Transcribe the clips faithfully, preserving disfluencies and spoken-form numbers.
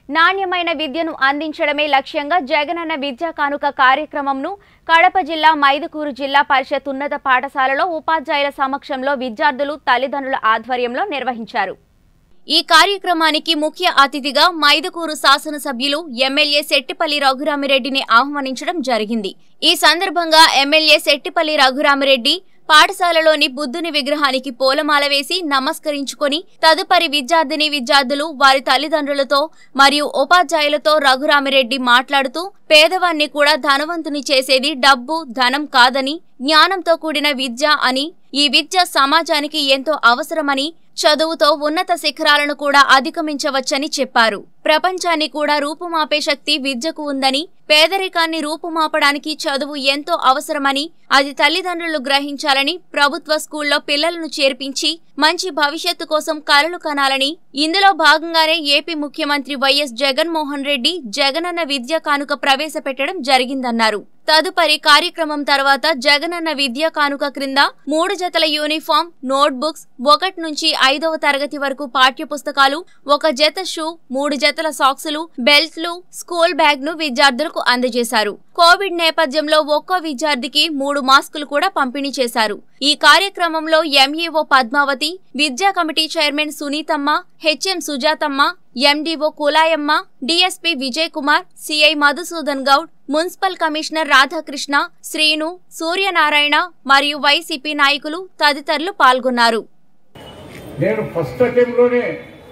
నాణ్యమైన విద్యను అందించడమే లక్ష్యంగా జగనన విద్యా కానుక కార్యక్రమంను కడప జిల్లా మైదుకూరు జిల్లా పరిషత్ ఉన్నత పాఠశాలలో ఉపాధ్యాయుల సమక్షంలో విద్యార్థులు తల్లిదండ్రుల ఆధ్వర్యంలో నిర్వహించారు। ఈ కార్యక్రమానికి ముఖ్య అతిథిగా మైదుకూరు శాసనసభ్యులు ఎమ్మెల్యే శెట్టిపల్లి రఘురామిరెడ్డిని ఆహ్వానించడం జరిగింది। ఈ సందర్భంగా ఎమ్మెల్యే శెట్టిపల్లి రఘురామిరెడ్డి పాఠశాలలోని బుద్ధుని విగ్రహానికి పూలమాల వేసి నమస్కరించుకొని తదుపరి విద్యార్థిని విద్యార్థులు వారి తల్లిదండ్రులతో మరియు ఉపాధ్యాయులతో రఘురామిరెడ్డి మాట్లాడుతూ పేదవాన్ని కూడా ధనవంతుని చేసేది డబ్బు ధనం కాదని జ్ఞానంతో కూడిన విద్య అని ఈ విద్య సమాజానికి ఎంతో అవసరమని చదువుతో ఉన్నత శిఖరాలను కూడా అధిగమించవచ్చని చెప్పారు। ప్రపంచాన్ని కూడా రూపుమాపే శక్తి విద్యకు ఉందని పేదరికాన్ని రూపుమాపడానికి చదువు ఎంతో అవసరమని అది తల్లిదండ్రులు గ్రహించాలని ప్రభుత్వ స్కూల్లో పిల్లలను చేర్పించి మంచి భవిష్యత్తు కోసం కలలు కనాలని ఇందులో భాగంగానే ఏపీ ముఖ్యమంత్రి వైఎస్ జగన్మోహన్ రెడ్డి జగనన్న విద్యా కానుక ప్రవేశపెట్టడం జరిగిందన్నారు। తదుపరి కార్యక్రమం తర్వాత జగనన్న విద్యా కానుక క్రింద మూడు జతల యూనిఫామ్ నోట్ బుక్స్ ఒకటి నుంచి ఐదవ తరగతి వరకు పాఠ్య పుస్తకాలు ఒక జత షూ మూడు జతల సాక్సులు బెల్ట్లు స్కూల్ బ్యాగ్ ను విద్యార్థులకు అందజేశారు। కోవిడ్ నేపథ్యంలో ఒక్కో విద్యార్థికి మూడు మాస్కులు కూడా పంపిణీ చేశారు। ఈ కార్యక్రమంలో ఎంఈఓ పద్మావతి విద్యా committee chairman Sunithamma HM Sujathamma MDO Kulayamma DSP Vijay Kumar CI Madhusudan Goud municipal commissioner Radhakrishna Srinu Suryanarayana మరియు వైసీపీ నాయకులు తదితరులు పాల్గొన్నారు। నేను ఫస్ట్ అటెంప్ట్ లోనే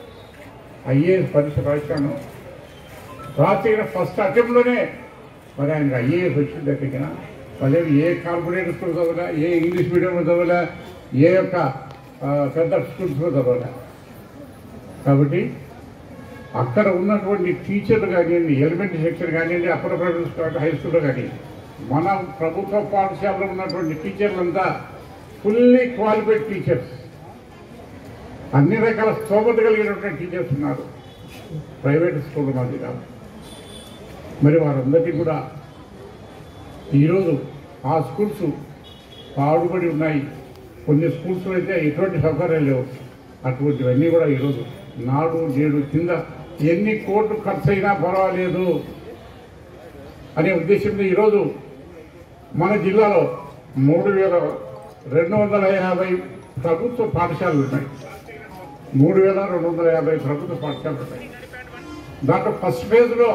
ఐఏఎస్ పరీక్ష రాశాను। రాత్రి ఫస్ట్ అటెంప్ట్ లోనే మరి ఆయనకు ఐఏఎస్ వచ్చింది దగ్గర మళ్ళీ ఏ కార్పొరేట్ స్కూల్ చదవలే ఏ ఇంగ్లీష్ మీడియంలో చదవలే ఏ యొక్క పెద్ద స్కూల్స్లో చదవలే కాబట్టి అక్కడ ఉన్నటువంటి టీచర్లు కానివ్వండి ఎలిమెంటరీ సెక్షన్ కానివ్వండి అప్పర్ ప్రైమరీ హై స్కూల్లో కానీ మన ప్రభుత్వ పాఠశాలలో ఉన్నటువంటి టీచర్లంతా ఫుల్లీ క్వాలిఫైడ్ టీచర్స్ అన్ని రకాల స్తోమత కలిగినటువంటి టీచర్స్ ఉన్నారు ప్రైవేట్ స్కూల్ మాది కాదు। మరి వారందరికీ కూడా ఈరోజు ఆ స్కూల్స్ పాడుబడి ఉన్నాయి। కొన్ని స్కూల్స్లో అయితే ఎటువంటి సౌకర్యాలు లేవు। అటువంటివన్నీ కూడా ఈరోజు నాడు నేడు కింద ఎన్ని కోట్లు ఖర్చు అయినా పర్వాలేదు అనే ఉద్దేశంతో ఈరోజు మన జిల్లాలో మూడు వేల రెండు వందల యాభై ప్రభుత్వ పాఠశాలలు ఉన్నాయి। మూడు వేల రెండు వందల యాభై ప్రభుత్వ పాఠశాలలు ఉన్నాయి। దాంట్లో ఫస్ట్ ఫేజ్లో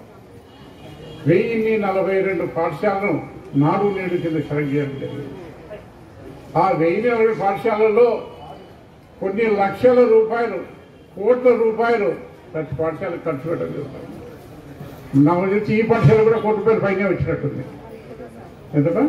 వెయ్యిన్ని నలభై రెండు పాఠశాలను నాడు నేడు కింద సెలెక్ట్ చేయడం జరిగింది। ఆ వెయ్యి నలభై పాఠశాలల్లో కొన్ని లక్షల రూపాయలు కోట్ల రూపాయలు ప్రతి పాఠశాలకు ఖర్చు పెట్టడం జరుగుతుంది। నాకు తెలిసి ఈ పాఠశాల కూడా కోటి రూపాయలు పైన వచ్చినట్టుంది। ఎందుకంటే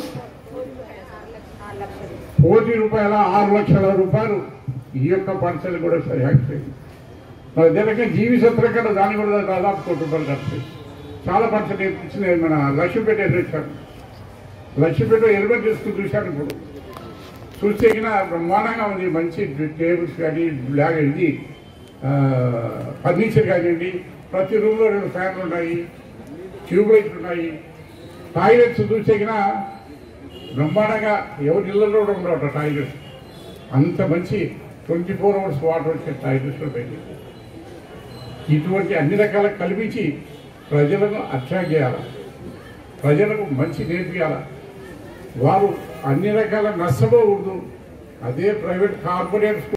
కోటి రూపాయల ఆరు లక్షల రూపాయలు ఈ యొక్క పాఠశాల కూడా సరిహద్దు మరి దీనికి జీవి సత్రకడ దాన్ని కూడా దాదాపు కోటి రూపాయలు ఖర్చు చాలా పాఠశాల ఇచ్చిన మన లక్ష్మీపేట ఎదురొచ్చాను। లక్ష్మీపేట ఎలిమెంటరీ స్కూల్ చూశాను। ఇప్పుడు చూస్తే బ్రహ్మాండంగా ఉంది। మంచి టేబుల్స్ కానీ బ్లాగ్ ఇది ఫర్నిచర్ కానివ్వండి ప్రతి రూమ్లో రెండు ఫ్యాన్లు ఉన్నాయి ట్యూబ్ లైట్లు ఉన్నాయి। టాయిలెట్స్ చూస్తే బ్రహ్మాండంగా ఎవరి ఇళ్లలో కూడా ఉండవు టాయిలెట్స్ అంత మంచి ట్వంటీ ఫోర్ అవర్స్ వాటర్ వచ్చే టాయిలెట్స్ ఉంటాయి। ఇటువంటి అన్ని రకాల కల్పించి ప్రజలను అట్రాక్ట్ చేయాలి ప్రజలకు మంచి నేర్పియాలి వారు అన్ని రకాల నష్టపోకూడదు। అదే ప్రైవేట్ కార్పొరేట్